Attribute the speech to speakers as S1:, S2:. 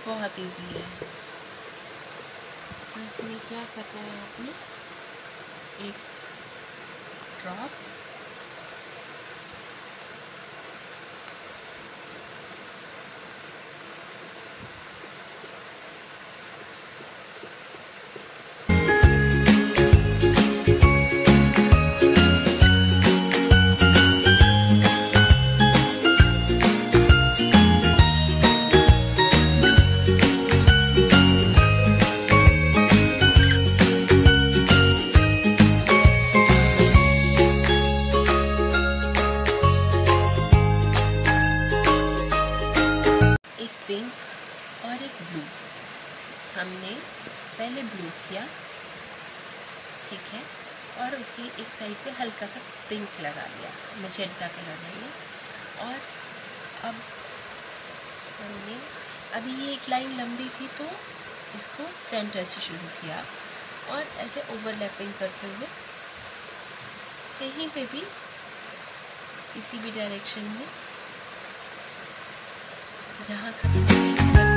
S1: बहुत इजी है। तो इसमें क्या करना है, आपने एक ड्रॉप पिंक और एक ब्लू। हमने पहले ब्लू किया, ठीक है, और उसकी एक साइड पे हल्का सा पिंक लगा लिया, मैजेंटा कलर है ये। और अब हमने अभी ये एक लाइन लंबी थी तो इसको सेंटर से शुरू किया और ऐसे ओवरलैपिंग करते हुए कहीं पे भी किसी भी डायरेक्शन में जहाँ खत्म